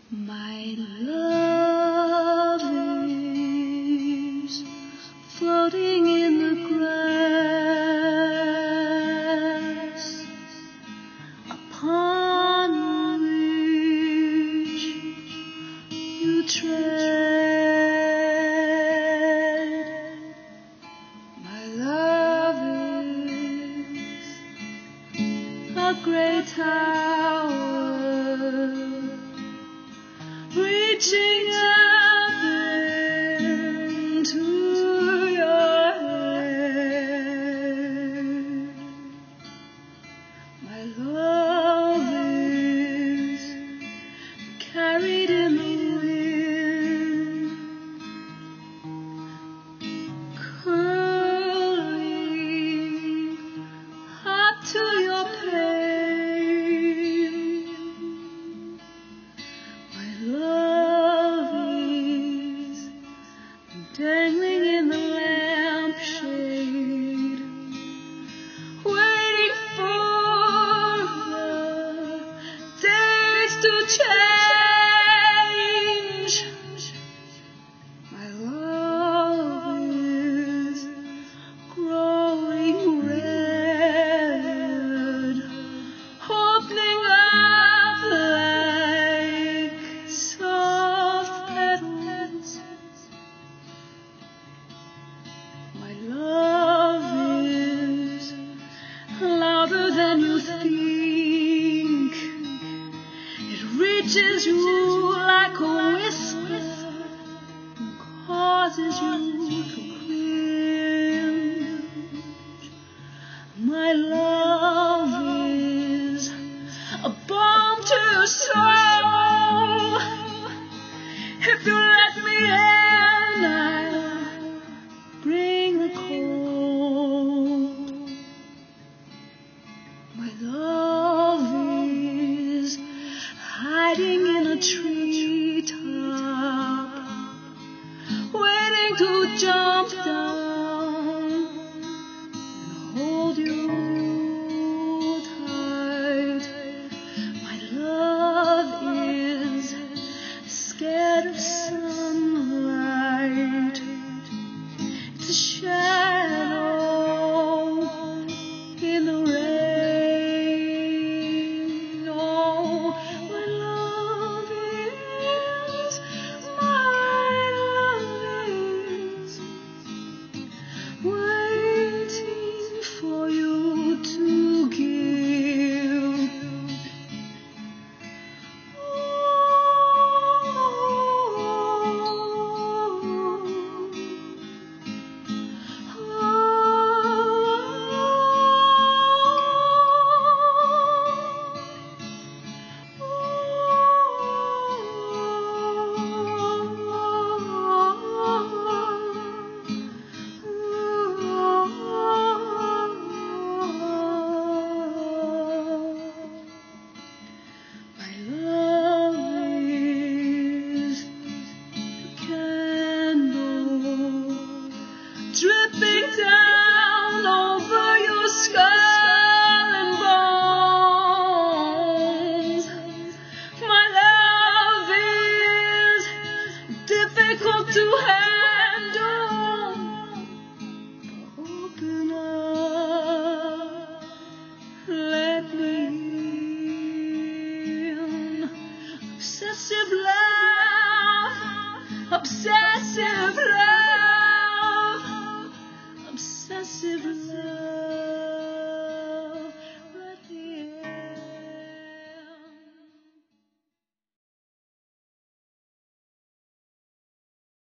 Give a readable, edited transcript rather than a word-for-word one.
My love is floating in the grass upon which you tread. My love is a great tower reaching out into your head. My love is carried in the wind, curling up to your pain. My love is dangling in the lampshade, waiting for the days to change. My love is growing red, opening up like soft petals. My love is louder than you think. It reaches you like a whisper and causes you to cringe. My love is a balm to your soul. If you let me in, I'll bring the cold. My love is hiding in a treetop, waiting to jump down and hold you tight. My love is scared of sunlight. It's a shadow in the rain. Oh, my love is waiting for you to give. My love is a candle dripping down over your skull and bones. My love is difficult to handle. Open up, let me in. Obsessive love, obsessive love, obsessive love.